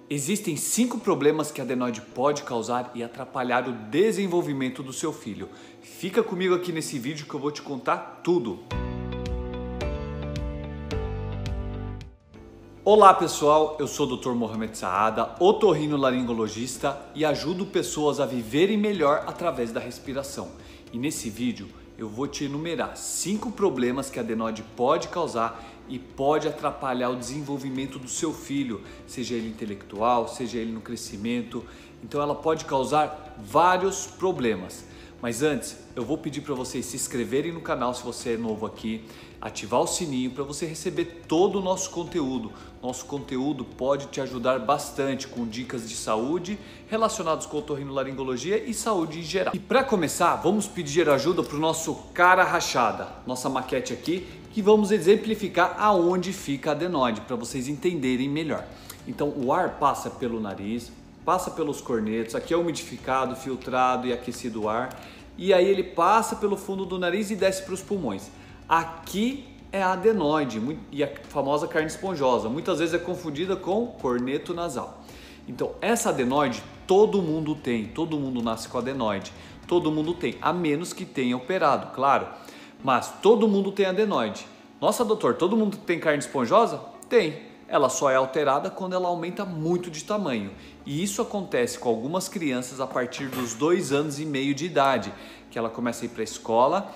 Existem 5 problemas que a adenoide pode causar e atrapalhar o desenvolvimento do seu filho. Fica comigo aqui nesse vídeo que eu vou te contar tudo. Olá pessoal, eu sou o Dr. Mohamed Saada, otorrinolaringologista e ajudo pessoas a viverem melhor através da respiração. E nesse vídeo eu vou te enumerar 5 problemas que a adenoide pode causar e pode atrapalhar o desenvolvimento do seu filho, seja ele intelectual, seja ele no crescimento. Então ela pode causar vários problemas. Mas antes, eu vou pedir para vocês se inscreverem no canal se você é novo aqui, ativar o sininho para você receber todo o nosso conteúdo. Nosso conteúdo pode te ajudar bastante com dicas de saúde relacionadas com otorrinolaringologia e saúde em geral. E para começar, vamos pedir ajuda para o nosso cara rachada, nossa maquete aqui, que vamos exemplificar aonde fica a adenoide para vocês entenderem melhor. Então o ar passa pelo nariz, passa pelos cornetos, aqui é umidificado, filtrado e aquecido o ar, e aí ele passa pelo fundo do nariz e desce para os pulmões. Aqui é a adenoide e a famosa carne esponjosa, muitas vezes é confundida com corneto nasal. Então essa adenoide todo mundo tem, todo mundo nasce com adenoide, todo mundo tem, a menos que tenha operado, claro, mas todo mundo tem adenoide. Nossa doutor, todo mundo tem carne esponjosa? Tem. Ela só é alterada quando ela aumenta muito de tamanho. E isso acontece com algumas crianças a partir dos 2 anos e meio de idade, que ela começa a ir para a escola.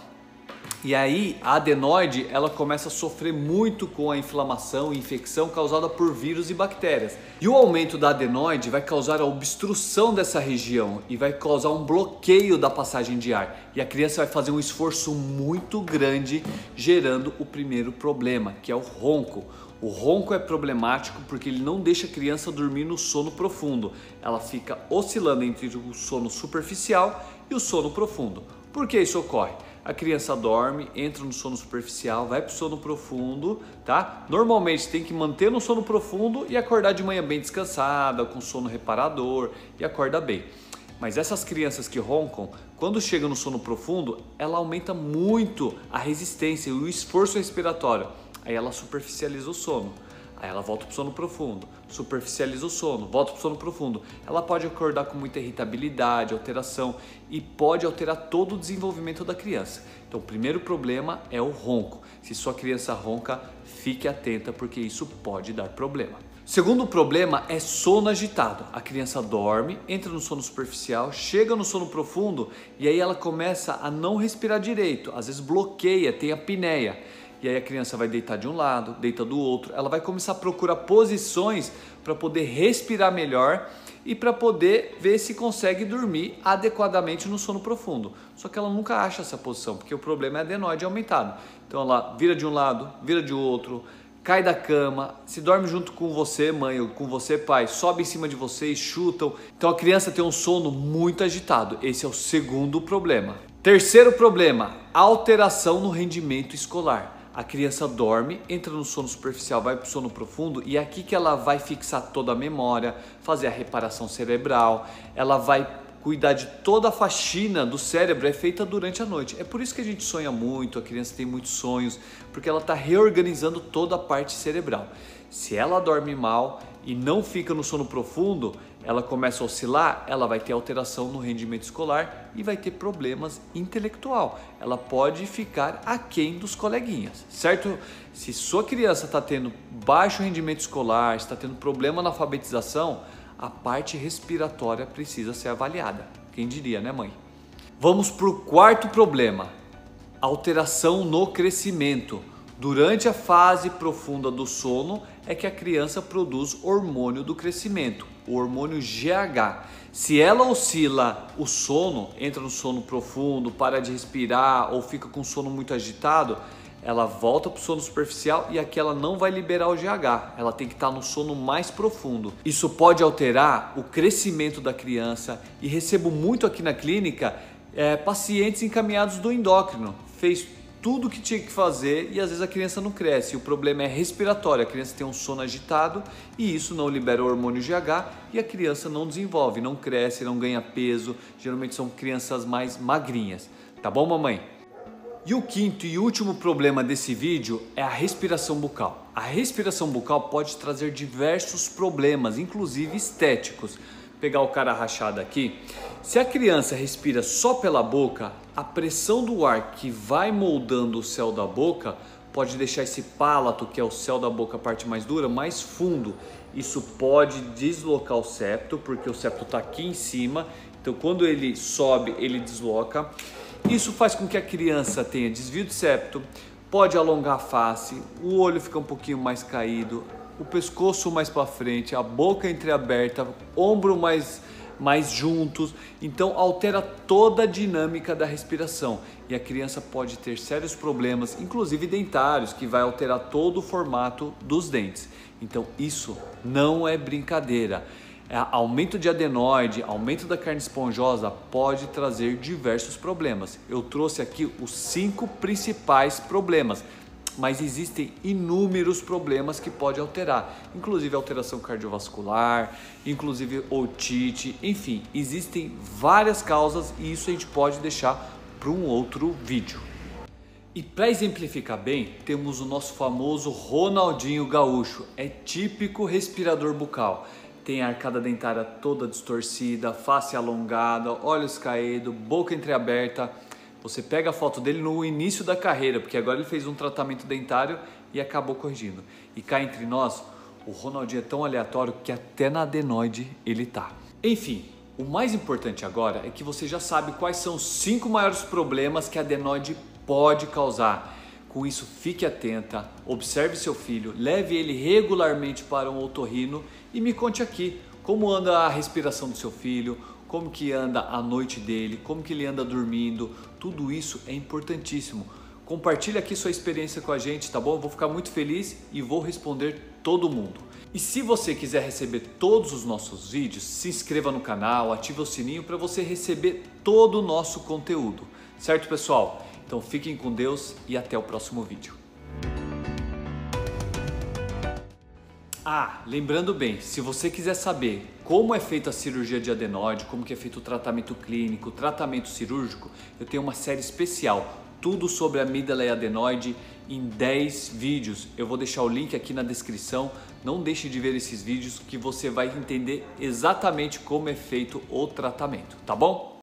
E aí a adenoide ela começa a sofrer muito com a inflamação e infecção causada por vírus e bactérias. E o aumento da adenoide vai causar a obstrução dessa região e vai causar um bloqueio da passagem de ar. E a criança vai fazer um esforço muito grande, gerando o primeiro problema, que é o ronco. O ronco é problemático porque ele não deixa a criança dormir no sono profundo. Ela fica oscilando entre o sono superficial e o sono profundo. Por que isso ocorre? A criança dorme, entra no sono superficial, vai para o sono profundo, tá? Normalmente tem que manter no sono profundo e acordar de manhã bem descansada, com sono reparador e acorda bem. Mas essas crianças que roncam, quando chegam no sono profundo, ela aumenta muito a resistência e o esforço respiratório. Aí ela superficializa o sono. Aí ela volta para o sono profundo, superficializa o sono, volta para o sono profundo. Ela pode acordar com muita irritabilidade, alteração e pode alterar todo o desenvolvimento da criança. Então o primeiro problema é o ronco. Se sua criança ronca, fique atenta porque isso pode dar problema. O segundo problema é sono agitado. A criança dorme, entra no sono superficial, chega no sono profundo e aí ela começa a não respirar direito, às vezes bloqueia, tem apneia. E aí a criança vai deitar de um lado, deita do outro, ela vai começar a procurar posições para poder respirar melhor e para poder ver se consegue dormir adequadamente no sono profundo. Só que ela nunca acha essa posição, porque o problema é a adenoide aumentado. Então ela vira de um lado, vira de outro, cai da cama, se dorme junto com você, mãe, ou com você, pai, sobe em cima de vocês, chutam. Então a criança tem um sono muito agitado. Esse é o segundo problema. Terceiro problema, alteração no rendimento escolar. A criança dorme, entra no sono superficial, vai para o sono profundo e é aqui que ela vai fixar toda a memória, fazer a reparação cerebral, ela vai cuidar de toda a faxina do cérebro, é feita durante a noite. É por isso que a gente sonha muito, a criança tem muitos sonhos, porque ela está reorganizando toda a parte cerebral. Se ela dorme mal e não fica no sono profundo, ela começa a oscilar, ela vai ter alteração no rendimento escolar e vai ter problemas intelectual. Ela pode ficar aquém dos coleguinhas, certo? Se sua criança está tendo baixo rendimento escolar, está tendo problema na alfabetização, a parte respiratória precisa ser avaliada. Quem diria, né, mãe? Vamos para o quarto problema, alteração no crescimento. Durante a fase profunda do sono é que a criança produz hormônio do crescimento, o hormônio GH. Se ela oscila o sono, entra no sono profundo, para de respirar ou fica com o sono muito agitado, ela volta para o sono superficial e aqui ela não vai liberar o GH, ela tem que estar no sono mais profundo. Isso pode alterar o crescimento da criança e recebo muito aqui na clínica pacientes encaminhados do endócrino, fez tudo o que tinha que fazer e às vezes a criança não cresce. O problema é respiratório, a criança tem um sono agitado e isso não libera o hormônio GH e a criança não desenvolve, não cresce, não ganha peso. Geralmente são crianças mais magrinhas. Tá bom, mamãe? E o quinto e último problema desse vídeo é a respiração bucal. A respiração bucal pode trazer diversos problemas, inclusive estéticos. Vou pegar o cara rachado aqui. Se a criança respira só pela boca, a pressão do ar que vai moldando o céu da boca pode deixar esse palato, que é o céu da boca, a parte mais dura, mais fundo. Isso pode deslocar o septo, porque o septo está aqui em cima. Então quando ele sobe, ele desloca. Isso faz com que a criança tenha desvio de septo, pode alongar a face, o olho fica um pouquinho mais caído, o pescoço mais para frente, a boca entreaberta, ombro mais juntos. Então altera toda a dinâmica da respiração e a criança pode ter sérios problemas, inclusive dentários, que vai alterar todo o formato dos dentes. Então isso não é brincadeira. Aumento de adenoide, aumento da carne esponjosa pode trazer diversos problemas. Eu trouxe aqui os 5 principais problemas, mas existem inúmeros problemas que podem alterar, inclusive alteração cardiovascular, inclusive otite, enfim, existem várias causas e isso a gente pode deixar para um outro vídeo. E para exemplificar bem, temos o nosso famoso Ronaldinho Gaúcho, é típico respirador bucal. Tem a arcada dentária toda distorcida, face alongada, olhos caídos, boca entreaberta. Você pega a foto dele no início da carreira, porque agora ele fez um tratamento dentário e acabou corrigindo. E cá entre nós, o Ronaldinho é tão aleatório que até na adenoide ele tá. Enfim, o mais importante agora é que você já sabe quais são os 5 maiores problemas que a adenoide pode causar. Com isso, fique atenta, observe seu filho, leve ele regularmente para um otorrino e me conte aqui como anda a respiração do seu filho, como que anda a noite dele, como que ele anda dormindo. Tudo isso é importantíssimo. Compartilhe aqui sua experiência com a gente, tá bom? Eu vou ficar muito feliz e vou responder todo mundo. E se você quiser receber todos os nossos vídeos, se inscreva no canal, ative o sininho para você receber todo o nosso conteúdo. Certo, pessoal? Então fiquem com Deus e até o próximo vídeo. Lembrando bem, se você quiser saber como é feita a cirurgia de adenoide, como que é feito o tratamento clínico, o tratamento cirúrgico, eu tenho uma série especial, tudo sobre amígdala e adenoide em 10 vídeos. Eu vou deixar o link aqui na descrição, não deixe de ver esses vídeos que você vai entender exatamente como é feito o tratamento, tá bom?